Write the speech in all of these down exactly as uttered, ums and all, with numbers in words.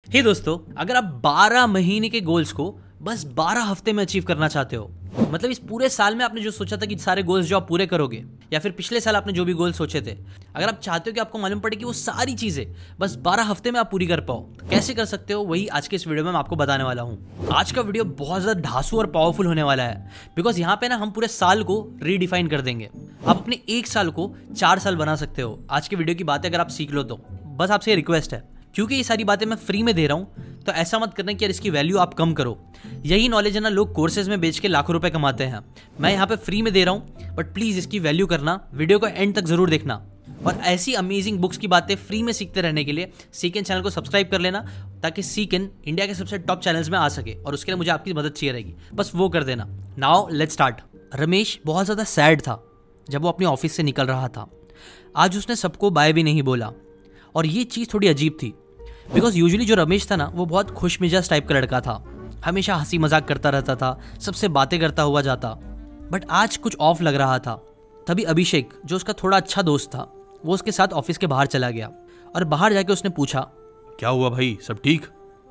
हे दोस्तों, अगर आप बारह महीने के गोल्स को बस बारह हफ्ते में अचीव करना चाहते हो, मतलब इस पूरे साल में आपने जो सोचा था कि सारे गोल्स जो आप पूरे करोगे, या फिर पिछले साल आपने जो भी गोल सोचे थे, अगर आप चाहते हो कि आपको मालूम पड़े कि वो सारी चीजें बस बारह हफ्ते में आप पूरी कर पाओ, तो कैसे कर सकते हो, वही आज के इस वीडियो में मैं आपको बताने वाला हूँ। आज का वीडियो बहुत ज्यादा धांसू और पावरफुल होने वाला है, बिकॉज यहाँ पे ना हम पूरे साल को रीडिफाइन कर देंगे। आप अपने एक साल को चार साल बना सकते हो। आज के वीडियो की बातें अगर आप सीख लो तो बस आपसे रिक्वेस्ट है, क्योंकि ये सारी बातें मैं फ्री में दे रहा हूँ, तो ऐसा मत करना कि यार इसकी वैल्यू आप कम करो। यही नॉलेज है ना लोग कोर्सेज में बेच के लाखों रुपए कमाते हैं, मैं यहाँ पे फ्री में दे रहा हूँ, बट प्लीज इसकी वैल्यू करना, वीडियो को एंड तक जरूर देखना। और ऐसी अमेजिंग बुक्स की बातें फ्री में सीखते रहने के लिए सीकेन चैनल को सब्सक्राइब कर लेना, ताकि सीकेन इंडिया के सबसे टॉप चैनल्स में आ सके, और उसके लिए मुझे आपकी मदद चाहिए रहेगी, बस वो कर देना। Now let's start. रमेश बहुत ज़्यादा सैड था जब वो अपने ऑफिस से निकल रहा था। आज उसने सबको बाय भी नहीं बोला, और ये चीज़ थोड़ी अजीब थी, बिकॉज यूजुअली जो रमेश था ना, वो बहुत खुश मिजाज टाइप का लड़का था, हमेशा हंसी मजाक करता रहता था, सबसे बातें करता हुआ जाता। बट आज कुछ ऑफ लग रहा था। तभी अभिषेक, जो उसका थोड़ा अच्छा दोस्त था, वो उसके साथ ऑफिस के बाहर चला गया, और बाहर जाके उसने पूछा, क्या हुआ भाई, सब ठीक?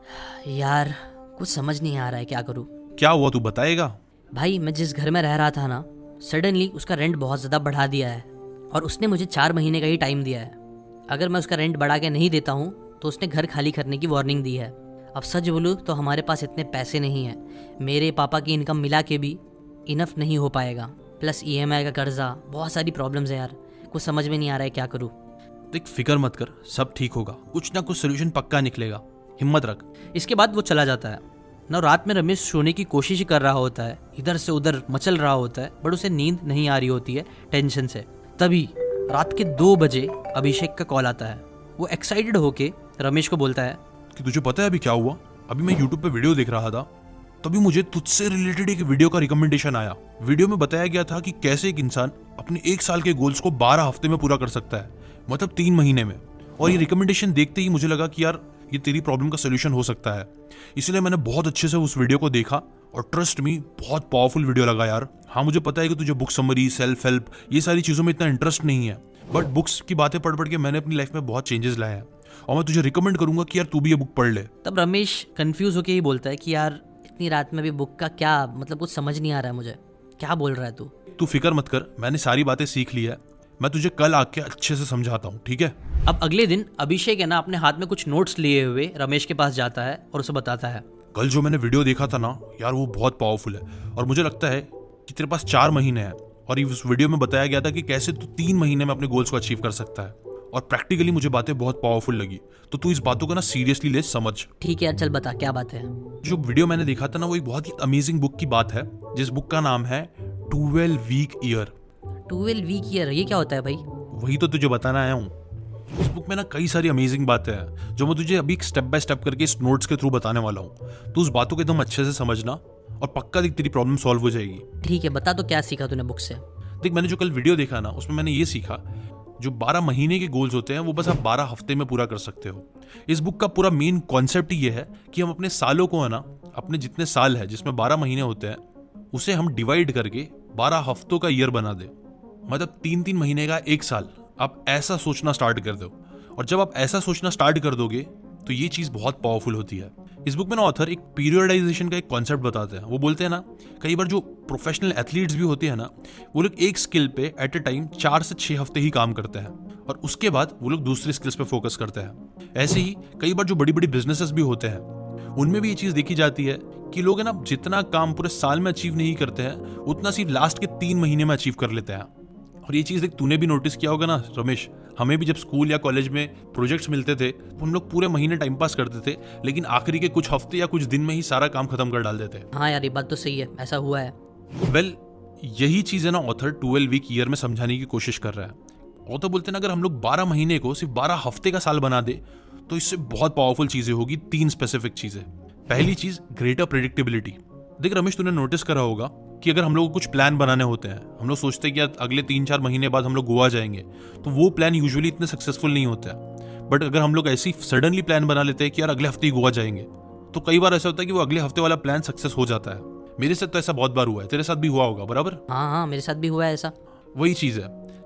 यार कुछ समझ नहीं आ रहा है, क्या करूँ। क्या हुआ, तू बताएगा? भाई मैं जिस घर में रह रहा था ना, सडनली उसका रेंट बहुत ज़्यादा बढ़ा दिया है, और उसने मुझे चार महीने का ही टाइम दिया है। अगर मैं उसका रेंट बढ़ा के नहीं देता हूँ तो उसने घर खाली करने की वार्निंग दी है। अब सच बोलूँ तो हमारे पास इतने पैसे नहीं हैं, मेरे पापा की इनकम मिला के भी इनफ नहीं हो पाएगा, प्लस ईएमआई का कर्जा, बहुत सारी प्रॉब्लम्स है यार, कुछ समझ में नहीं आ रहा है क्या करूँ। देख, फिक्र मत कर, सब ठीक होगा, कुछ ना कुछ सोल्यूशन पक्का निकलेगा, हिम्मत रख। इसके बाद वो चला जाता है ना। रात में रमेश सोने की कोशिश ही कर रहा होता है, इधर से उधर मचल रहा होता है, बट उसे नींद नहीं आ रही होती है टेंशन से। तभी रात के दो बजे अभिषेक का कॉल आता है। वो एक्साइटेड होके रमेश को बोलता है कि तुझे पता है अभी क्या हुआ? अभी मैं यूट्यूब पे वीडियो देख रहा था, तभी मुझे तुझसे रिलेटेड एक वीडियो का रिकमेंडेशन आया। वीडियो में बताया गया था कि कैसे एक इंसान अपने एक साल के गोल्स को बारह हफ्ते में पूरा कर सकता है, मतलब तीन महीने में। और ये रिकमेंडेशन देखते ही मुझे लगा कि यार ये तेरी प्रॉब्लम का सोल्यूशन हो सकता है, इसलिए मैंने बहुत अच्छे से उस वीडियो को देखा, और ट्रस्ट मी, बहुत पावरफुल वीडियो लगा यार। हाँ, मुझे पता है कि तुझे बुक समरी, सेल्फ हेल्प, ये सारी चीज़ों में इतना इंटरेस्ट नहीं है, बट बुक्स की बातें पढ़ पढ़ के मैंने अपनी लाइफ में बहुत चेंजेस लाए हैं, और मैं तुझे रिकमेंड करूंगा कि यार तू भी ये बुक पढ़ ले। तब रमेश कंफ्यूज होके ही बोलता है कि यार इतनी रात में भी बुक का क्या मतलब, कुछ समझ नहीं आ रहा है मुझे, क्या बोल रहा है तू? तू फिक्र मत कर, मैंने सारी बातें सीख ली है, मैं तुझे कल आके अच्छे से समझाता हूँ, ठीक है? अब अगले दिन अभिषेक है ना, अपने हाथ में कुछ नोट्स लिए हुए रमेश के पास जाता है और उसे बताता है, कल जो मैंने वीडियो देखा था ना यार, वो बहुत पावरफुल है, और मुझे लगता है कि तेरे पास चार महीने हैं, और उस वीडियो में बताया गया था कि कैसे तू तीन महीने में अपने गोल्स को अचीव कर सकता है, और प्रैक्टिकली मुझे बातें बहुत पावरफुल लगी, तो तू इस बातों को ना सीरियसली ले, समझ। ठीक है यार, चल बता क्या बात है। जो वीडियो मैंने देखा था ना, वो एक बहुत ही अमेजिंग बुक की बात है, जिस बुक का नाम है twelve week year. Twelve week year, ये क्या होता है भाई? वही तो तुझे बताना आया हूँ। उस बुक में ना कई सारी अमेजिंग बातें हैं, जो मैं तुझे अभी स्टेप बाय स्टेप करके इस नोट्स के थ्रू बताने वाला हूँ। तो उस बातों को एकदम अच्छे से समझना, और पक्का देख तेरी प्रॉब्लम सॉल्व हो जाएगी। ठीक है, बता तो क्या सीखा तूने बुक से? देख, मैंने जो कल वीडियो देखा ना, उसमें मैंने ये सीखा, जो बारह महीने के गोल्स होते हैं वो बस आप बारह हफ्ते में पूरा कर सकते हो। इस बुक का पूरा मेन कॉन्सेप्ट ये है कि हम अपने सालों को है ना, अपने जितने साल है जिसमें बारह महीने होते हैं, उसे हम डिवाइड करके बारह हफ्तों का ईयर बना दे, मतलब तीन तीन महीने का एक साल। आप ऐसा सोचना स्टार्ट कर दो, और जब आप ऐसा सोचना स्टार्ट कर दोगे तो ये चीज़ बहुत पावरफुल होती है। इस बुक में ना ऑथर एक पीरियडाइजेशन का एक कॉन्सेप्ट बताते हैं। वो बोलते हैं ना, कई बार जो प्रोफेशनल एथलीट्स भी होते हैं ना, वो लोग एक स्किल पे एट ए टाइम चार से छह हफ्ते ही काम करते हैं, और उसके बाद वो लोग दूसरी स्किल्स पे फोकस करते हैं। ऐसे ही कई बार जो बड़ी बड़ी बिजनेसेस भी होते हैं, उनमें भी ये चीज़ देखी जाती है कि लोग है ना, जितना काम पूरे साल में अचीव नहीं करते हैं, उतना सिर्फ लास्ट के तीन महीने में अचीव कर लेते हैं। और ये चीज़ तूने भी नोटिस किया होगा ना रमेश, हमें भी जब स्कूल या कॉलेज में प्रोजेक्ट्स मिलते थे, तो हम लोग पूरे महीने टाइम पास करते थे, लेकिन आखिरी के कुछ हफ्ते या कुछ दिन में ही सारा काम खत्म कर डाल देते। हाँ यार, ये बात तो सही है, ऐसा हुआ है। वेल well, यही चीज़ है ना ऑथर ट्वेल्व वीक ईयर में समझाने की कोशिश कर रहा है। ऑथर बोलते हैं ना, अगर हम लोग बारह महीने को सिर्फ बारह हफ्ते का साल बना दे, तो इससे बहुत पावरफुल चीज़ें होगी। तीन स्पेसिफिक चीज़ें। पहली चीज़, ग्रेटर प्रेडिक्टेबिलिटी। देख रमेश, तूने नोटिस करा होगा कि अगर हम लोग को कुछ प्लान बनाने होते हैं, हम लोग सोचते हैं कि अगले तीन चार महीने बाद हम लोग गोवा जाएंगे, तो वो प्लान यूजुअली इतने सक्सेसफुल नहीं होता है। बट अगर हम लोग ऐसी सडनली प्लान बना लेते हैं कि यार अगले हफ्ते ही गोवा जाएंगे, तो कई बार ऐसा होता है कि वो अगले हफ्ते वाला प्लान सक्सेस हो जाता है। मेरे साथ तो ऐसा बहुत बार हुआ है, तेरे साथ भी हुआ होगा, बराबर? हाँ हाँ, मेरे साथ भी हुआ है ऐसा। वही चीज़ है,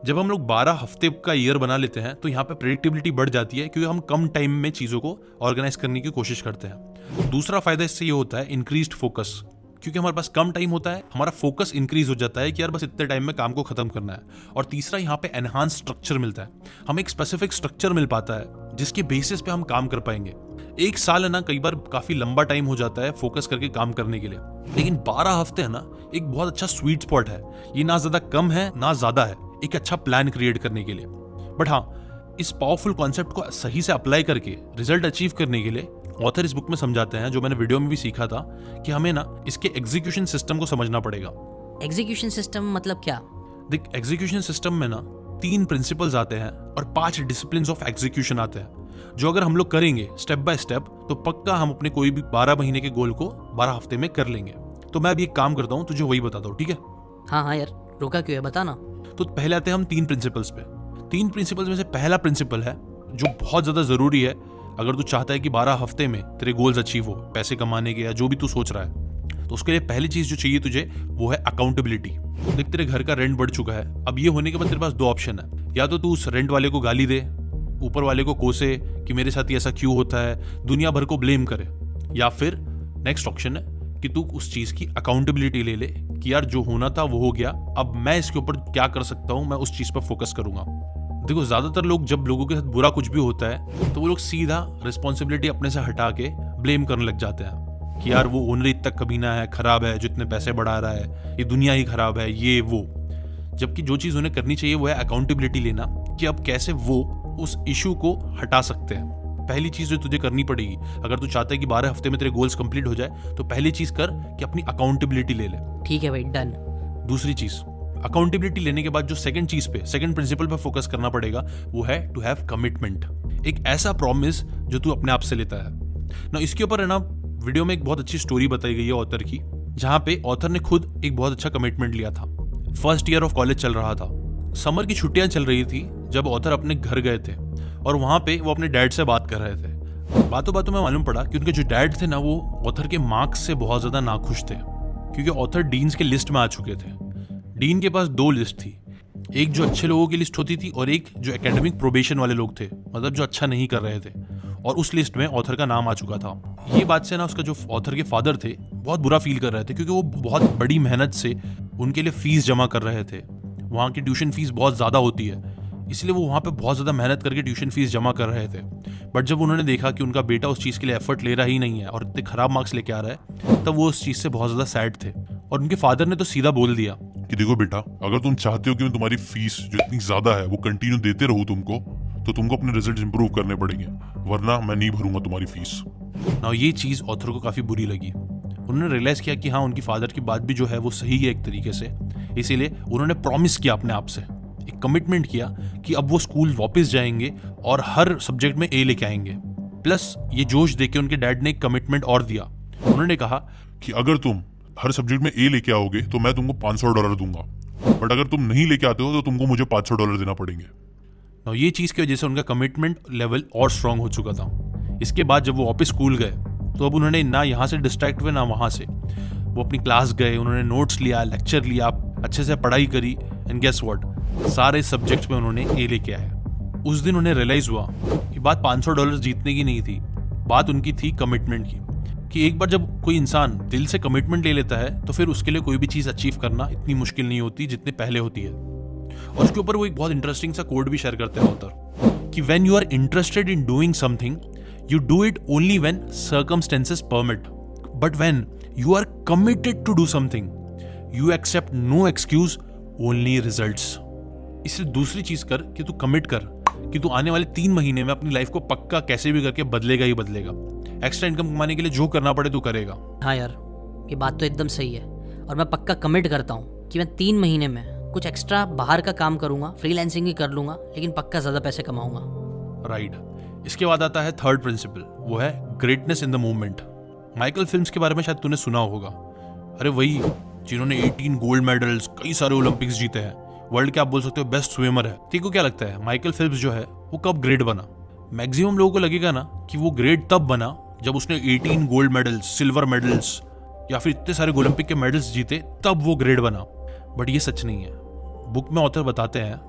जब हम लोग बारह हफ्ते का ईयर बना लेते हैं तो यहाँ पे प्रेडिक्टेबिलिटी बढ़ जाती है, क्योंकि हम कम टाइम में चीज़ों को ऑर्गेनाइज करने की कोशिश करते हैं। दूसरा फायदा इससे ये होता है इंक्रीज्ड फोकस, क्योंकि हमारे पास कम टाइम होता है, हमारा फोकस इंक्रीज हो जाता है कि यार बस इतने टाइम में काम को खत्म करना है। और तीसरा, यहाँ पे एनहांस स्ट्रक्चर मिलता है, हमें एक स्पेसिफिक स्ट्रक्चर मिल पाता है जिसके बेसिस पे हम काम कर पाएंगे। एक साल है ना, कई बार काफी लंबा टाइम हो जाता है फोकस करके काम करने के लिए, लेकिन बारह हफ्ते है ना एक बहुत अच्छा स्वीट स्पॉट है। ये ना ज्यादा कम है ना ज्यादा है, एक अच्छा प्लान क्रिएट करने के लिए। बट हाँ, इस पावरफुल कॉन्सेप्ट को सही से अप्लाई करके रिजल्ट अचीव करने के लिए ऑथर इस बुक में समझाते हैं, जो मैंने वीडियो में भी सीखा था, कि हमें ना इसके एग्जीक्यूशन सिस्टम को समझना पड़ेगा। एग्जीक्यूशन सिस्टम मतलब क्या? देख, एग्जीक्यूशन सिस्टम में ना तीन प्रिंसिपल्स आते हैं और पांच डिसिप्लिन्स ऑफ एग्जीक्यूशन आते हैं, जो अगर हम लोग करेंगे स्टेप बाय स्टेप तो पक्का हम अपने कोई भी बारह महीने के गोल को बारह हफ्ते में कर लेंगे। तो मैं अभी एक काम करता हूँ, तुझे वही बताता हूँ, ठीक है? हाँ हाँ यार, रोका क्यों है, बताना। तो पहले आते हैं हम तीन प्रिंसिपल्स पे। तीन प्रिंसिपल्स में से पहला प्रिंसिपल है जो बहुत ज्यादा जरूरी है अगर तू चाहता है कि बारह हफ्ते में तेरे गोल्स अचीव हो, पैसे कमाने के या जो भी तू सोच रहा है। तो उसके लिए पहली चीज जो चाहिए तुझे वो है अकाउंटेबिलिटी। देख, तेरे घर का रेंट बढ़ चुका है, अब ये होने के बाद तेरे पास दो ऑप्शन है, या तो तू उस रेंट वाले को गाली दे, ऊपर वाले को कोसे कि मेरे साथ ऐसा क्यों होता है, दुनिया भर को ब्लेम करे, या फिर नेक्स्ट ऑप्शन है कि तू उस चीज की अकाउंटेबिलिटी ले ले कि यार जो होना था वो हो गया, अब मैं इसके ऊपर क्या कर सकता हूं, मैं उस चीज पर फोकस करूंगा। देखो, ज्यादातर लोग जब लोगों के साथ बुरा कुछ भी होता है तो वो लोग सीधा रिस्पॉन्सिबिलिटी अपने से हटा के ब्लेम करने लग जाते हैं कि यार वो ओनर इतना कमीना है, खराब है, जो इतने पैसे बढ़ा रहा है, ये दुनिया ही खराब है, ये वो। जबकि जो चीज उन्हें करनी चाहिए वो है अकाउंटेबिलिटी लेना, कि अब कैसे वो उस इशू को हटा सकते हैं। पहली चीज जो तुझे करनी पड़ेगी अगर तू चाहता है कि बारह हफ्ते में तेरे गोल्स कंप्लीट हो जाए, तो पहली चीज कर कि अपनी अकाउंटेबिलिटी ले ले। ठीक है भाई, डन। दूसरी चीज, अकाउंटेबिलिटी लेने के बाद जो सेकंड चीज पे, सेकंड प्रिंसिपल पे फोकस करना पड़ेगा वो है टू हैव कमिटमेंट। एक ऐसा प्रॉमिस जो तू अपने आप से लेता है ना। इसके ऊपर है ना वीडियो में एक बहुत अच्छी स्टोरी बताई गई है ऑथर की, जहां पे ऑथर ने खुद एक बहुत अच्छा कमिटमेंट लिया था। फर्स्ट ईयर ऑफ कॉलेज चल रहा था, समर की छुट्टियां चल रही थी जब ऑथर अपने घर गए थे, और वहां पे वो अपने डैड से बात कर रहे थे। बातों बातों में मालूम पड़ा कि उनके जो डैड थे ना, वो ऑथर के मार्क्स से बहुत ज्यादा नाखुश थे, क्योंकि ऑथर डीन्स के लिस्ट में आ चुके थे। डीन के पास दो लिस्ट थी, एक जो अच्छे लोगों की लिस्ट होती थी और एक जो एकेडमिक प्रोबेशन वाले लोग थे, मतलब जो अच्छा नहीं कर रहे थे, और उस लिस्ट में ऑथर का नाम आ चुका था। ये बात से ना उसका जो ऑथर के फादर थे बहुत बुरा फील कर रहे थे, क्योंकि वो बहुत बड़ी मेहनत से उनके लिए फीस जमा कर रहे थे। वहाँ की ट्यूशन फीस बहुत ज़्यादा होती है, इसलिए वो वहाँ पे बहुत ज़्यादा मेहनत करके ट्यूशन फीस जमा कर रहे थे। बट जब उन्होंने देखा कि उनका बेटा उस चीज़ के लिए एफर्ट ले रहा ही नहीं है और इतने खराब मार्क्स लेके आ रहा है, तब वो उस चीज़ से बहुत ज़्यादा सैड थे। और उनके फादर ने तो सीधा बोल दिया कि देखो बेटा, अगर तुम चाहते हो कि मैं तुम्हारी फीस जो इतनी ज्यादा है वो कंटिन्यू देते रहूं तुमको, तो तुमको अपने रिजल्ट इंप्रूव करने पड़ेंगे, वरना मैं नहीं भरूंगा तुम्हारी फीस। ना ये चीज़ ऑथर को काफ़ी बुरी लगी। उन्होंने रियलाइज किया कि हाँ, उनकी फादर की बात भी जो है वो सही है एक तरीके से। इसीलिए उन्होंने प्रॉमिस किया अपने आप से, एक कमिटमेंट किया कि अब वो स्कूल वापस जाएंगे और हर सब्जेक्ट में ए लेके आएंगे। प्लस ये जोश देके उनके डैड ने एक कमिटमेंट और दिया। उन्होंने कहा कि अगर तुम हर सब्जेक्ट में ए लेके आओगे तो मैं तुमको पाँच सौ डॉलर दूंगा, बट अगर तुम नहीं लेके आते हो तो तुमको मुझे पाँच सौ डॉलर देना पड़ेंगे। ना ये चीज़ की वजह से उनका कमिटमेंट लेवल और स्ट्रांग हो चुका था। इसके बाद जब वो वापस स्कूल गए तो अब उन्होंने ना यहाँ से डिस्ट्रैक्ट हुए ना वहाँ से, वो अपनी क्लास गए, उन्होंने नोट्स लिया, लेक्चर लिया, अच्छे से पढ़ाई करी, एंड गेस व्हाट, सारे सब्जेक्ट्स में उन्होंने ए लेके आए। उस दिन उन्हें रियलाइज हुआ कि बात पाँच सौ डॉलर जीतने की नहीं थी, बात उनकी थी कमिटमेंट की। कि एक बार जब कोई इंसान दिल से कमिटमेंट ले लेता है तो फिर उसके लिए कोई भी चीज़ अचीव करना इतनी मुश्किल नहीं होती जितने पहले होती है। और उसके ऊपर वो एक बहुत इंटरेस्टिंग सा कोड भी शेयर करते हैं ऑथर, कि when you are interested in doing something you do it only when circumstances permit, but when you are committed to do something you accept no excuse, only results. इसलिए दूसरी चीज कर कि तू कमिट कर कि तू आने वाले तीन महीने में अपनी लाइफ को पक्का कैसे भी करके बदलेगा ही बदलेगा। एक्स्ट्रा इनकम कमाने के लिए जो करना पड़े तू करेगा। हाँ यार, ये बात तो एकदम सही है, और मैं पक्का कमिट करता हूँ कि मैं तीन महीने में कुछ एक्स्ट्रा बाहर का काम करूंगा, फ्रीलांसिंग ही कर लूंगा, लेकिन पक्का ज्यादा पैसे कमाऊंगा। राइट। इसके बाद आता है थर्ड प्रिंसिपल, वो है greatness in the movement. Michael Phelps के बारे में शायद तूने सुना होगा। अरे वही जिन्होंने अठारह गोल्ड मेडल्स, कई सारे ओलंपिक्स जीते हैं, वर्ल्ड के आप बोल सकते हो बेस्ट स्विमर है। तेरे को क्या लगता है माइकल फिल्म्स जो है वो कब ग्रेट बना? मैक्सिमम लोगों को लगेगा ना कि वो ग्रेट तब बना जब उसने अठारह गोल्ड मेडल्स, सिल्वर मेडल्स या फिर इतने सारे ओलंपिक के मेडल्स जीते, तब वो ग्रेट बना। बट ये सच नहीं है। बुक में ऑथर बताते हैं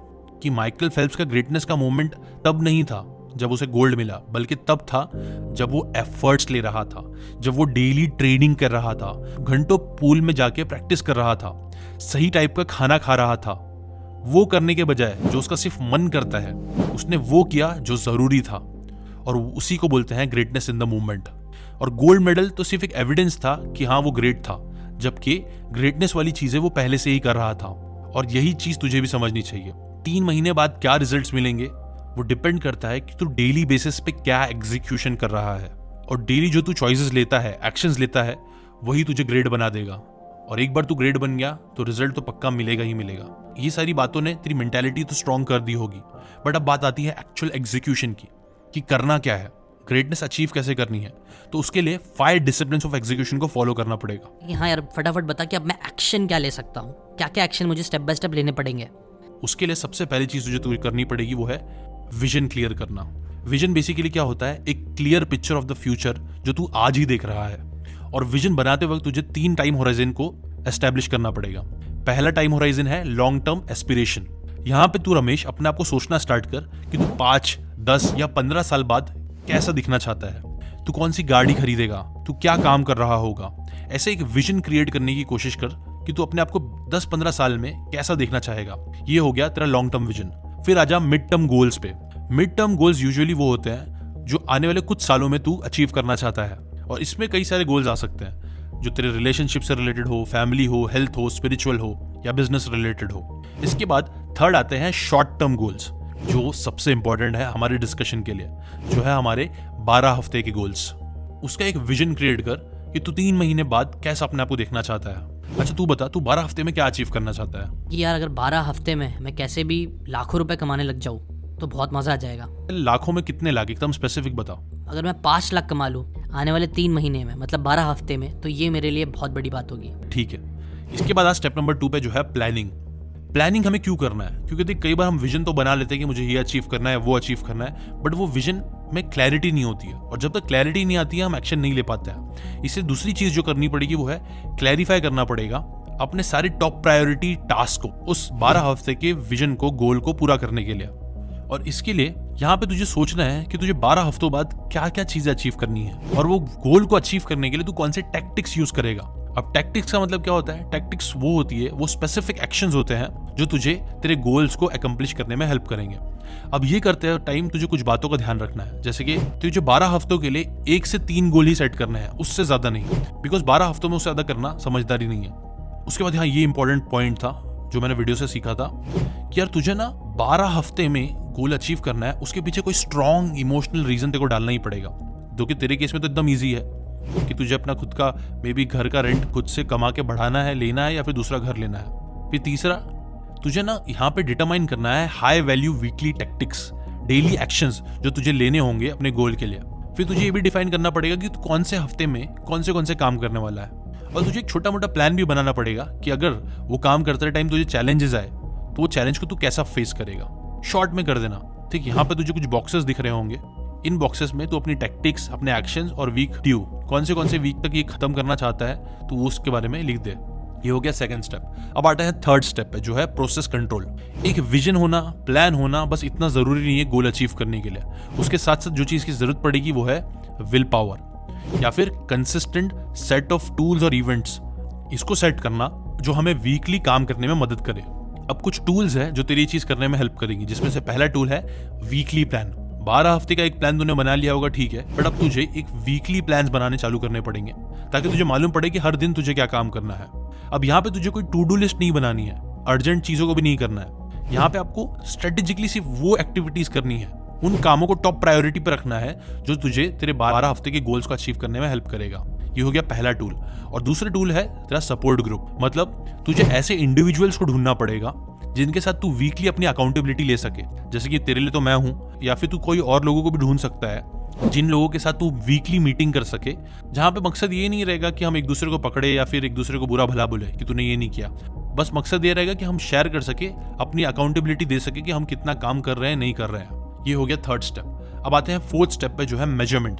कि माइकल फेल्प्स का ग्रेटनेस का मोमेंट तब नहीं था जब उसे गोल्ड मिला, बल्कि तब था जब वो एफर्ट्स ले रहा था, जब वो डेली ट्रेनिंग कर रहा था, घंटों पूल में जाके प्रैक्टिस कर रहा था, सही टाइप का खाना खा रहा था। वो करने के बजाय जो उसका सिर्फ मन करता है, उसने वो किया जो जरूरी था, और उसी को बोलते हैं ग्रेटनेस इन द मूवमेंट। और गोल्ड मेडल तो सिर्फ एक एविडेंस था कि हाँ वो ग्रेट था, जबकि ग्रेटनेस वाली चीजें वो पहले से ही कर रहा था। और यही चीज तुझे भी समझनी चाहिए। तीन महीने बाद क्या रिजल्ट्स मिलेंगे वो डिपेंड करता है कि तू डेली बेसिस पे क्या एग्जीक्यूशन कर रहा है, और डेली जो तू चॉइसेस लेता है, एक्शंस लेता है, वही तुझे ग्रेट बना देगा। और एक बार तू ग्रेट बन गया तो रिजल्ट तो पक्का मिलेगा ही मिलेगा। ये सारी बातों ने तेरी मेंटालिटी तो स्ट्रांग कर दी होगी, बट अब बात आती है एक्चुअल एग्जीक्यूशन की, कि करना क्या है, ग्रेटनेस अचीव कैसे करनी है। तो उसके लिए फाइव डिसिप्लिन्स ऑफ एग्जीक्यूशन को फॉलो करना पड़ेगा। हाँ यार, फटाफट बता कि अब मैं एक्शन क्या ले सकता हूँ, क्या क्या एक्शन मुझे स्टेप बाय स्टेप लेने पड़ेंगे। उसके लिए सबसे पहली चीज जो तुझे करनी पड़ेगी वो है विजन क्लियर करना। विजन बेसिकली क्या होता है, एक clear picture of the future जो तू आज ही देख रहा है। और विजन बनाते वक्त तुझे तीन टाइम होराइजन को एस्टैब्लिश करना पड़ेगा। पहला टाइम होराइजन है लॉन्ग टर्म एस्पिरेशन। यहां पे तू रमेश अपने आप को सोचना स्टार्ट कर कि तू पांच, दस या पंद्रह साल बाद कैसा दिखना चाहता है, तू कौन सी गाड़ी खरीदेगा, तू क्या काम कर रहा होगा। ऐसे एक विजन क्रिएट करने की कोशिश कर कि तू अपने आप को दस पंद्रह साल में कैसा देखना चाहेगा। ये हो गया तेरा लॉन्ग टर्म विजन। फिर आजा मिड टर्म गोल्स पे। मिड टर्म गोल्स यूजुअली वो होते हैं जो आने वाले कुछ सालों में तू अचीव करना चाहता है, और इसमें कई सारे गोल्स आ सकते हैं जो तेरे रिलेशनशिप से रिलेटेड हो, फैमिली हो, हेल्थ हो, स्पिरिचुअल हो, या बिजनेस रिलेटेड हो। इसके बाद थर्ड आते हैं शॉर्ट टर्म गोल्स, जो सबसे इंपॉर्टेंट है हमारे डिस्कशन के लिए, जो है हमारे बारह हफ्ते के गोल्स। उसका एक विजन क्रिएट कर कि तू तीन महीने बाद कैसा अपने आप को देखना चाहता है। अच्छा तू बता, तू बारह हफ्ते में क्या अचीव करना चाहता है? कि यार अगर बारह हफ्ते में मैं कैसे भी लाखों रुपए कमाने लग जाऊँ तो बहुत मजा आ जाएगा। लाखों में कितने लाख, एकदम स्पेसिफिक बताओ। अगर मैं पाँच लाख कमा लूँ आने वाले तीन महीने में, मतलब बारह हफ्ते में, तो ये मेरे लिए बहुत बड़ी बात होगी। ठीक है, इसके बाद आज स्टेप नंबर टू पे जो है प्लानिंग। प्लानिंग हमें क्यों करना है? क्योंकि देख कई बार हम विजन तो बना लेते हैं कि मुझे ये अचीव करना है, वो अचीव करना है, बट वो विजन में क्लैरिटी नहीं होती है, और जब तक क्लैरिटी नहीं आती है हम एक्शन नहीं ले पाते हैं। इससे दूसरी चीज जो करनी पड़ेगी वो है क्लैरिफाई करना पड़ेगा अपने सारे टॉप प्रायोरिटी टास्क को, उस बारह हफ्ते के विजन को, गोल को पूरा करने के लिए। और इसके लिए यहाँ पे तुझे सोचना है कि तुझे बारह हफ्तों बाद क्या क्या चीजें अचीव करनी है, और वो गोल को अचीव करने के लिए तू कौन से टैक्टिक्स यूज करेगा। अब टैक्टिक्स का मतलब क्या होता है? टैक्टिक्स वो होती है, वो स्पेसिफिक एक्शंस होते हैं जो तुझे तेरे गोल्स को अकम्प्लिश करने में हेल्प करेंगे। अब ये करते टाइम तुझे कुछ बातों का ध्यान रखना है, जैसे कि तुझे बारह हफ्तों के लिए एक से तीन गोल ही सेट करना है, उससे ज्यादा नहीं, बिकॉज बारह हफ्तों में उससे ज्यादा करना समझदारी नहीं है। उसके बाद यहाँ ये इंपॉर्टेंट पॉइंट था जो मैंने वीडियो से सीखा था कि यार तुझे ना बारह हफ्ते में गोल अचीव करना है, उसके पीछे कोई स्ट्रॉन्ग इमोशनल रीजन तेरे को डालना ही पड़ेगा, जो कि तेरे केस में तो एकदम ईजी है कि तुझे अपना खुद का मे बी घर का रेंट खुद से कमा के बढ़ाना है, लेना है, या फिर दूसरा घर लेना है। फिर तीसरा तुझे ना यहाँ पे डिटरमाइन करना है high value weekly tactics, daily actions जो तुझे लेने होंगे अपने गोल के लिए। फिर तुझे ये भी डिफाइन करना पड़ेगा कि तू कौन से हफ्ते में कौन से कौन से काम करने वाला है, और तुझे एक छोटा मोटा प्लान भी बनाना पड़ेगा कि अगर वो काम करते टाइम तुझे चैलेंजेस आए तो वो चैलेंज को तू कैसा फेस करेगा। शॉर्ट में कर देना, ठीक। यहाँ पे तुझे कुछ बॉक्सेस दिख रहे होंगे, इन बॉक्सेस में तू अपनी टैक्टिक्स, अपने एक्शंस और वीक ड्यू, कौन से कौन से वीक तक ये खत्म करना चाहता है तो वो उसके बारे में लिख दे। ये हो गया सेकंड स्टेप। अब आता है थर्ड स्टेप पे, जो है प्रोसेस कंट्रोल। एक विजन होना, प्लान होना बस इतना जरूरी नहीं है गोल अचीव करने के लिए, उसके साथ साथ जो चीज की जरूरत पड़ेगी वो है विल पावर, या फिर कंसिस्टेंट सेट ऑफ टूल्स और इवेंट्स। इसको सेट करना जो हमें वीकली काम करने में मदद करे। अब कुछ टूल्स है जो तेरी चीज करने में हेल्प करेंगी, जिसमें से पहला टूल है वीकली प्लान। बारह हफ्ते का एक प्लान तूने बना लिया होगा, ठीक है, बट अब तुझे एक वीकली प्लान्स बनाने चालू करने पड़ेंगे ताकि तुझे मालूम पड़े कि हर दिन तुझे क्या काम करना है। अब यहाँ पे तुझे कोई टू डू लिस्ट नहीं बनानी है, अर्जेंट चीजों को भी नहीं करना है। यहाँ पे आपको स्ट्रेटेजिकली सिर्फ वो एक्टिविटीज करनी है, उन कामों को टॉप प्रायोरिटी पर रखना है जो तुझे तेरे बारह हफ्ते के गोल्स को अचीव करने में हेल्प करेगा। ये हो गया पहला टूल। और दूसरा टूल है तेरा सपोर्ट ग्रुप। मतलब तुझे ऐसे इंडिविजुअल्स को ढूंढना पड़ेगा जिनके साथ तू वीकली अपनी अकाउंटेबिलिटी ले सके। जैसे कि तेरे लिए तो मैं हूं, या फिर तू कोई और लोगों को भी ढूंढ सकता है जिन लोगों के साथ तू वीकली मीटिंग कर सके, जहां पे मकसद ये नहीं रहेगा कि हम एक दूसरे को पकड़े या फिर एक दूसरे को बुरा भला बोले कि तूने ये नहीं किया। बस मकसद ये रहेगा कि हम शेयर कर सके, अपनी अकाउंटेबिलिटी दे सके कि हम कितना काम कर रहे हैं, नहीं कर रहे हैं। ये हो गया थर्ड स्टेप। अब आते हैं फोर्थ स्टेप पे, जो है मेजरमेंट।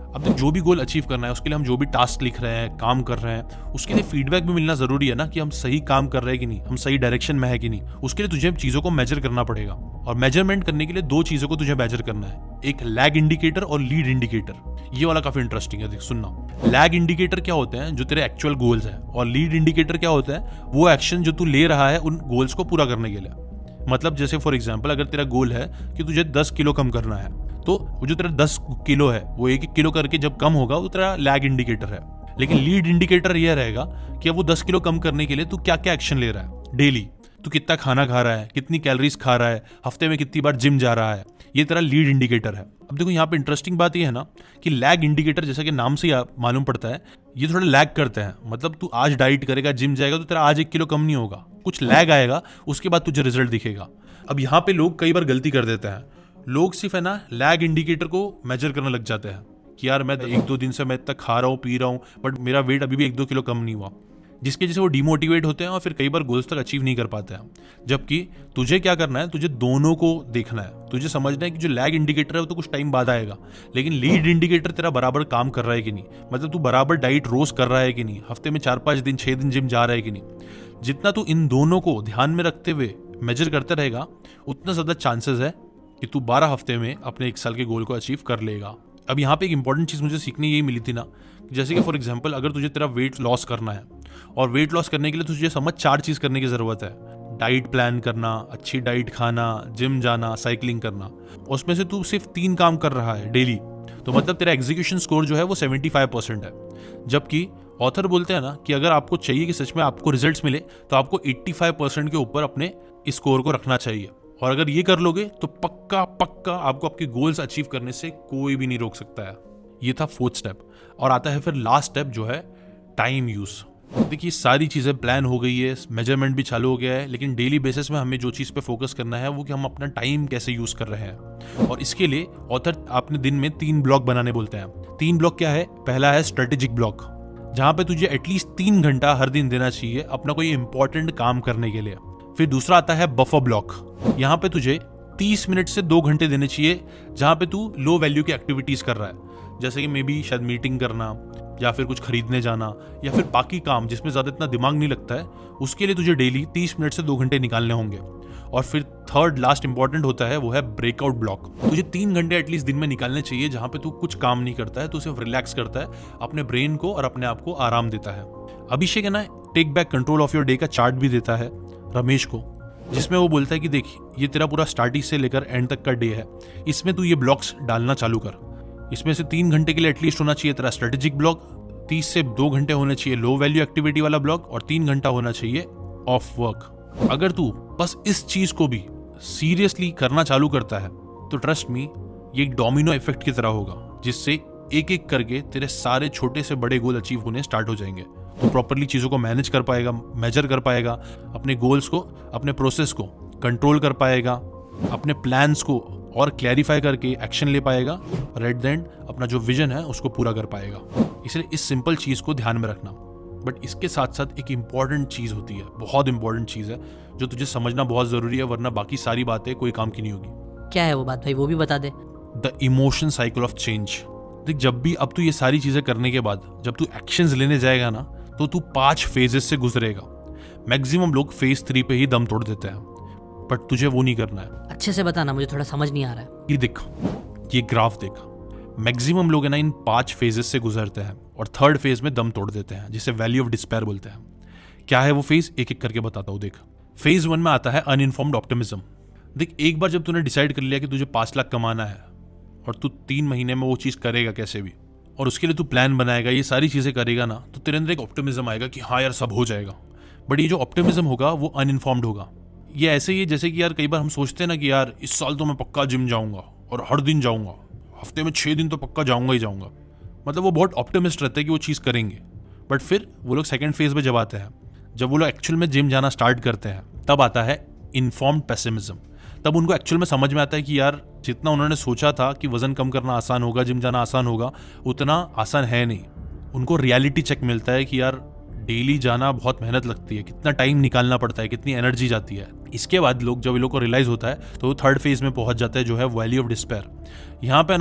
अब तक जो भी गोल अचीव करना है उसके लिए हम जो भी टास्क लिख रहे हैं, काम कर रहे हैं, उसके लिए फीडबैक भी मिलना जरूरी है ना कि हम सही काम कर रहे हैं कि नहीं, हम सही डायरेक्शन में है कि नहीं। उसके लिए तुझे चीजों को मेजर करना पड़ेगा और मेजरमेंट करने के लिए दो चीजों को तुझे मेजर करना है, एक लैग इंडिकेटर और लीड इंडिकेटर। ये वाला काफी इंटरेस्टिंग है, देख सुनना। लैग इंडिकेटर क्या होते हैं, जो तेरे एक्चुअल गोल्स है, और लीड इंडिकेटर क्या होता है, वो एक्शन जो तू ले रहा है उन गोल्स को पूरा करने के लिए। मतलब जैसे फॉर एग्जाम्पल अगर तेरा गोल है कि तुझे दस किलो कम करना है, तो वो जो तेरा दस किलो है वो एक एक किलो करके जब कम होगा वो तेरा लैग इंडिकेटर है। लेकिन लीड इंडिकेटर ये रहेगा कि अब वो दस किलो कम करने के लिए तू क्या क्या एक्शन ले रहा है डेली, तू कितना खाना खा रहा है, कितनी कैलोरीज खा रहा है, हफ्ते में कितनी बार जिम जा रहा है, ये तेरा लीड इंडिकेटर है। अब देखो यहाँ पे इंटरेस्टिंग बात ये है ना कि लैग इंडिकेटर जैसा कि नाम से मालूम पड़ता है, ये थोड़ा लैग करते हैं। मतलब तू आज डाइट करेगा, जिम जाएगा, तो तेरा आज एक किलो कम नहीं होगा, कुछ लैग आएगा, उसके बाद तुझे रिजल्ट दिखेगा। अब यहाँ पे लोग कई बार गलती कर देते हैं, लोग सिर्फ है ना लैग इंडिकेटर को मेजर करने लग जाते हैं कि यार मैं एक दो दिन से मैं इतना खा रहा हूँ, पी रहा हूँ, बट मेरा वेट अभी भी एक दो किलो कम नहीं हुआ, जिसके जैसे वो डिमोटिवेट होते हैं और फिर कई बार गोल्स तक अचीव नहीं कर पाते हैं। जबकि तुझे क्या करना है, तुझे दोनों को देखना है, तुझे समझना है कि जो लैग इंडिकेटर है वो तो कुछ टाइम बाद आएगा, लेकिन लीड इंडिकेटर तेरा बराबर काम कर रहा है कि नहीं, मतलब तू बराबर डाइट रोज कर रहा है कि नहीं, हफ्ते में चार पांच दिन छह दिन जिम जा रहा है कि नहीं। जितना तू इन दोनों को ध्यान में रखते हुए मेजर करते रहेगा, उतना ज्यादा चांसेस है कि तू बारह हफ्ते में अपने एक साल के गोल को अचीव कर लेगा। अब यहाँ पे एक इंपॉर्टेंट चीज मुझे सीखने यही मिली थी ना, जैसे कि फॉर एग्जांपल अगर तुझे तेरा वेट लॉस करना है, और वेट लॉस करने के लिए तुझे समझ चार चीज करने की जरूरत है, डाइट प्लान करना, अच्छी डाइट खाना, जिम जाना, साइकिलिंग करना। उसमें से तू सिर्फ तीन काम कर रहा है डेली, तो मतलब तेरा एग्जीक्यूशन स्कोर जो है वो सेवेंटी फाइव परसेंट है। जबकि ऑथर बोलते हैं ना कि अगर आपको चाहिए कि सच में आपको रिजल्ट्स मिले, तो आपको पचासी परसेंट के ऊपर अपने स्कोर को रखना चाहिए, और अगर ये कर लोगे तो पक्का पक्का आपको आपके गोल्स अचीव करने से कोई भी नहीं रोक सकता है। ये था फोर्थ स्टेप। और आता है फिर लास्ट स्टेप जो है टाइम यूज। देखिए सारी चीजें प्लान हो गई है, मेजरमेंट भी चालू हो गया है, लेकिन डेली बेसिस में हमें जो चीज पे फोकस करना है वो कि हम अपना टाइम कैसे यूज कर रहे हैं। और इसके लिए ऑथर आपने दिन में तीन ब्लॉक बनाने बोलते हैं। तीन ब्लॉक क्या है, पहला है स्ट्रेटेजिक ब्लॉक, जहां पे तुझे एटलीस्ट तीन घंटा हर दिन देना चाहिए अपना कोई इंपॉर्टेंट काम करने के लिए। फिर दूसरा आता है बफर ब्लॉक, यहाँ पे तुझे तीस मिनट से दो घंटे देने चाहिए जहां पे तू लो वैल्यू की एक्टिविटीज कर रहा है, जैसे कि मे बी शायद मीटिंग करना या फिर कुछ खरीदने जाना या फिर बाकी काम जिसमें ज्यादा इतना दिमाग नहीं लगता है, उसके लिए तुझे डेली तीस मिनट से दो घंटे निकालने होंगे। और फिर थर्ड लास्ट इंपॉर्टेंट होता है वो है ब्रेकआउट ब्लॉक। तुझे तीन घंटे एटलीस्ट दिन में निकालने चाहिए जहां पे तू कुछ काम नहीं करता है, तू सिर्फ रिलैक्स करता है, अपने ब्रेन को और अपने आप को आराम देता है। अभिषेक है ना take back control of your day का चार्ट भी देता है रमेश को, जिसमें वो बोलता है कि देख ये तेरा पूरा स्टार्टिंग से लेकर एंड तक का डे है, इसमें तू ये ब्लॉक्स डालना चालू कर। इसमें से तीन घंटे के लिए एटलीस्ट होना चाहिए तेरा स्ट्रेटेजिक ब्लॉक, तीस से दो घंटे होने चाहिए लो वैल्यू एक्टिविटी वाला ब्लॉक, और तीन घंटा होना चाहिए ऑफ वर्क। अगर तू बस इस चीज को भी सीरियसली करना चालू करता है तो ट्रस्ट मी ये एक डोमिनो इफेक्ट की तरह होगा, जिससे एक एक करके तेरे सारे छोटे से बड़े गोल अचीव होने स्टार्ट हो जाएंगे। तो प्रॉपरली चीजों को मैनेज कर पाएगा, मेजर कर पाएगा, अपने गोल्स को, अपने प्रोसेस को कंट्रोल कर पाएगा, अपने प्लान्स को और क्लैरिफाई करके एक्शन ले पाएगा, और एट द एंड अपना जो विजन है उसको पूरा कर पाएगा। इसलिए इस सिंपल चीज को ध्यान में रखना। बट इसके साथ साथ एक इंपॉर्टेंट चीज होती है, बहुत इंपॉर्टेंट चीज है जो तुझे समझना बहुत जरूरी है, वरना बाकी सारी बातें कोई काम की नहीं होगी। क्या है वो बात भाई, वो भी बता दे। The emotion cycle of change. देख जब भी अब तू ये सारी चीजें करने के बाद जब तू एक्शंस लेने जाएगा ना, तो तू पांच फेजेस से गुजरेगा। मैक्सिमम लोग फेज थ्री पे ही दम तोड़ देते हैं, बट तुझे वो नहीं करना है। अच्छे से बताना, मुझे थोड़ा समझ नहीं आ रहा है। ये देख, ये ग्राफ देख, मैक्सिमम लोग है ना इन पांच फेजेस से गुजरते हैं और थर्ड फेज में दम तोड़ देते हैं, जिसे वैल्यू ऑफ डिस्पेयर बोलते हैं। क्या है वो फेज, एक एक करके बताता हूँ। देख फेज वन में आता है अनइन्फॉर्म्ड ऑप्टिमिज्म। देख एक बार जब तूने डिसाइड कर लिया कि तुझे पांच लाख कमाना है और तू तीन महीने में वो चीज करेगा कैसे भी, और उसके लिए तू प्लान बनाएगा, ये सारी चीजें करेगा ना, तो तेरे अंदर एक ऑप्टिमिज्म आएगा कि हाँ यार सब हो जाएगा। बट ये जो ऑप्टिमिज्म होगा वो अनइन्फॉर्म्ड होगा। ये ऐसे ही जैसे कि यार कई बार हम सोचते हैं ना कि यार इस साल तो मैं पक्का जिम जाऊंगा और हर दिन जाऊंगा, हफ्ते में छह दिन तो पक्का जाऊंगा ही जाऊंगा। मतलब वो बहुत ऑप्टिमिस्ट रहते हैं कि वो चीज़ करेंगे। बट फिर वो लोग सेकंड फेज में जब आते हैं, जब वो लोग एक्चुअल में जिम जाना स्टार्ट करते हैं, तब आता है इन्फॉर्म्ड पेसिमिज्म। तब उनको एक्चुअल में समझ में आता है कि यार जितना उन्होंने सोचा था कि वजन कम करना आसान होगा, जिम जाना आसान होगा, उतना आसान है नहीं। उनको रियलिटी चेक मिलता है कि यार डेली जाना बहुत मेहनत लगती है, कितना टाइम निकालना पड़ता है, कितनी एनर्जी जाती है। इसके बाद लोग जब ये लोग को रियलाइज होता है तो वो थर्ड फेज में पहुंच जाता है, जो है वैल्यू ऑफ डिस्पेयर। यहाँ पे ना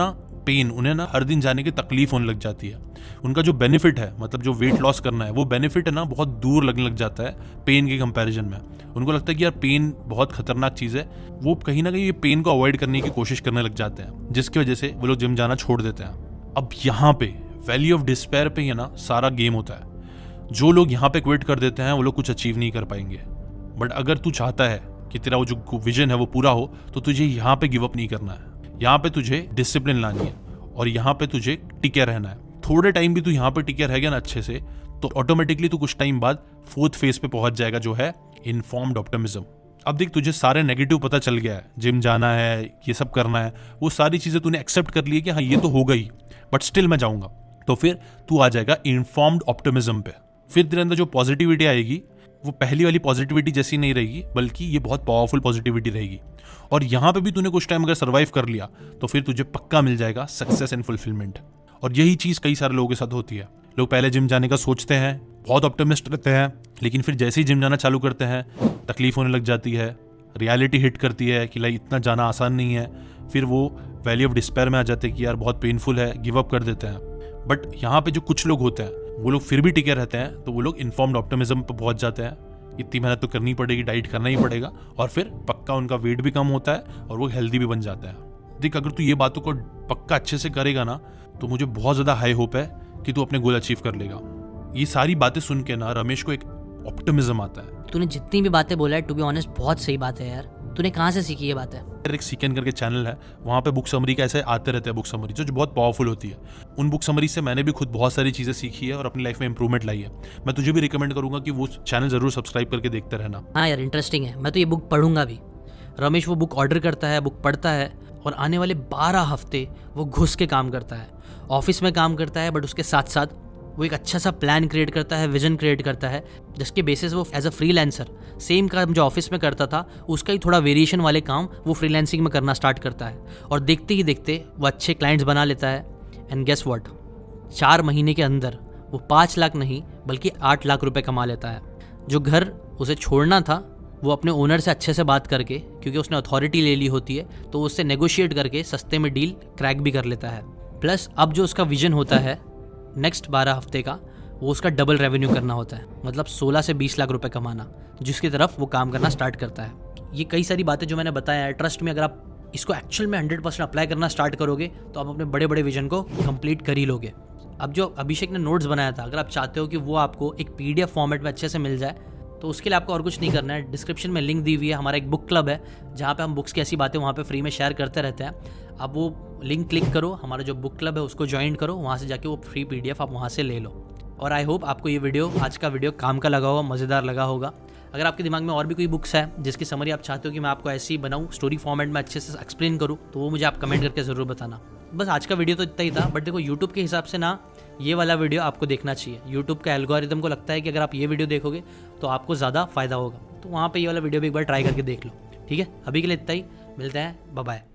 पेन, उन्हें ना हर दिन जाने की तकलीफ होने लग जाती है। उनका जो बेनिफिट है, मतलब जो वेट लॉस करना है, वो बेनिफिट है ना बहुत दूर लगने लग जाता है पेन के कंपैरिजन में। उनको लगता है कि यार पेन बहुत खतरनाक चीज़ है, वो कहीं ना कहीं ये पेन को अवॉइड करने की कोशिश करने लग जाते हैं, जिसकी वजह से वो लोग जिम जाना छोड़ देते हैं। अब यहाँ पे वैली ऑफ डिस्पेयर पे ही ना सारा गेम होता है। जो लोग यहाँ पे क्विट कर देते हैं वो लोग कुछ अचीव नहीं कर पाएंगे। बट अगर तू चाहता है कि तेरा वो जो विजन है वो पूरा हो, तो तुझे यहाँ पे गिव अप नहीं करना है। यहाँ पे तुझे डिसिप्लिन लानी है और यहाँ पे तुझे टिके रहना है। थोड़े टाइम भी तू यहाँ पे टिके रहेगा ना अच्छे से, तो ऑटोमेटिकली तू कुछ टाइम बाद फोर्थ फेज पे पहुंच जाएगा, जो है इन्फॉर्म्ड ऑप्टिमिज्म। अब देख, तुझे सारे नेगेटिव पता चल गया है, जिम जाना है, ये सब करना है, वो सारी चीजें तूने एक्सेप्ट कर ली है कि हाँ ये तो होगा ही, बट स्टिल मैं जाऊंगा। तो फिर तू आ जाएगा इन्फॉर्म्ड ऑप्टिमिज्म पे। फिर तेरे अंदर जो पॉजिटिविटी आएगी वो पहली वाली पॉजिटिविटी जैसी नहीं रहेगी, बल्कि ये बहुत पावरफुल पॉजिटिविटी रहेगी। और यहाँ पे भी तूने कुछ टाइम अगर सर्वाइव कर लिया तो फिर तुझे पक्का मिल जाएगा सक्सेस एंड फुलफिलमेंट। और यही चीज़ कई सारे लोगों के साथ होती है। लोग पहले जिम जाने का सोचते हैं, बहुत ऑप्टिमिस्ट रहते हैं, लेकिन फिर जैसे ही जिम जाना चालू करते हैं तकलीफ होने लग जाती है, रियलिटी हिट करती है कि लाइक इतना जाना आसान नहीं है। फिर वो वैली ऑफ डिस्पेयर में आ जाते हैं कि यार बहुत पेनफुल है, गिव अप कर देते हैं। बट यहाँ पे जो कुछ लोग होते हैं वो लोग फिर भी टिके रहते हैं, तो वो लोग इन्फॉर्म्ड ऑप्टिमिज्म पर पहुंच जाते हैं। इतनी मेहनत तो करनी पड़ेगी, डाइट करना ही पड़ेगा, और फिर पक्का उनका वेट भी कम होता है और वो हेल्दी भी बन जाता है। देख, अगर तू ये बातों को पक्का अच्छे से करेगा ना, तो मुझे बहुत ज़्यादा हाई होप है कि तू अपने गोल अचीव कर लेगा। ये सारी बातें सुन के ना रमेश को एक ऑप्टिमिज्म आता है। तूने जितनी भी बातें बोला है, टू बी ऑनेस्ट बहुत सही बात है यार। तूने कहाँ से सीखी ये बात है? एक सीकन करके चैनल है, वहाँ पे बुक समरी का ऐसे आते रहते हैं बुक समरी, जो बहुत पावरफुल होती है। उन बुक समरी से मैंने भी खुद बहुत सारी चीज़ें सीखी है और अपनी लाइफ में इंप्रूवमेंट लाई है। मैं तुझे भी रिकमेंड करूंगा कि वो चैनल जरूर सब्सक्राइब करके देखते रहना। हाँ यार, इंटरेस्टिंग है, मैं तो ये बुक पढ़ूंगा भी। रमेश वो बुक ऑर्डर करता है, बुक पढ़ता है, और आने वाले बारह हफ्ते वो घुस के काम करता है, ऑफिस में काम करता है, बट उसके साथ साथ वो एक अच्छा सा प्लान क्रिएट करता है, विजन क्रिएट करता है, जिसके बेसिस वो एज अ फ्रीलांसर सेम काम जो ऑफिस में करता था उसका ही थोड़ा वेरिएशन वाले काम वो फ्रीलांसिंग में करना स्टार्ट करता है। और देखते ही देखते वो अच्छे क्लाइंट्स बना लेता है। एंड गेस व्हाट, चार महीने के अंदर वो पाँच लाख नहीं बल्कि आठ लाख रुपए कमा लेता है। जो घर उसे छोड़ना था वो अपने ओनर से अच्छे से बात करके, क्योंकि उसने अथॉरिटी ले ली होती है, तो उससे नेगोशिएट करके सस्ते में डील क्रैक भी कर लेता है। प्लस अब जो उसका विजन होता है नेक्स्ट बारह हफ्ते का, वो उसका डबल रेवेन्यू करना होता है, मतलब सोलह से बीस लाख रुपए कमाना, जिसकी तरफ वो काम करना स्टार्ट करता है। ये कई सारी बातें जो मैंने बताया है, ट्रस्ट में अगर आप इसको एक्चुअल में हंड्रेड परसेंट अप्लाई करना स्टार्ट करोगे तो आप अपने बड़े बड़े विजन को कंप्लीट कर ही लोगे। अब जो अभिषेक ने नोट्स बनाया था, अगर आप चाहते हो कि वो आपको एक पीडीएफ फॉर्मेट में अच्छे से मिल जाए, तो उसके लिए आपको और कुछ नहीं करना है। डिस्क्रिप्शन में लिंक दी हुई है, हमारा एक बुक क्लब है जहाँ पे हम बुक्स की ऐसी बातें वहाँ पे फ्री में शेयर करते रहते हैं। आप वो लिंक क्लिक करो, हमारा जो बुक क्लब है उसको ज्वाइन करो, वहाँ से जाके वो फ्री पीडीएफ आप वहाँ से ले लो। और आई होप आपको ये वीडियो, आज का वीडियो काम का लगा होगा, मज़ेदार लगा होगा। अगर आपके दिमाग में और भी कोई बुक्स है जिसकी समरी आप चाहते हो कि मैं आपको ऐसी बनाऊँ, स्टोरी फॉर्मेट में अच्छे से एक्सप्लेन करूँ, तो वो मुझे आप कमेंट करके ज़रूर बताना। बस आज का वीडियो तो इतना ही था, बट देखो यूट्यूब के हिसाब से ना ये वाला वीडियो आपको देखना चाहिए। यूट्यूब का एल्गोरिदम को लगता है कि अगर आप ये वीडियो देखोगे तो आपको ज़्यादा फायदा होगा, तो वहाँ पे ये वाला वीडियो भी एक बार ट्राई करके देख लो। ठीक है, अभी के लिए इतना ही, मिलते हैं, बाय बाय।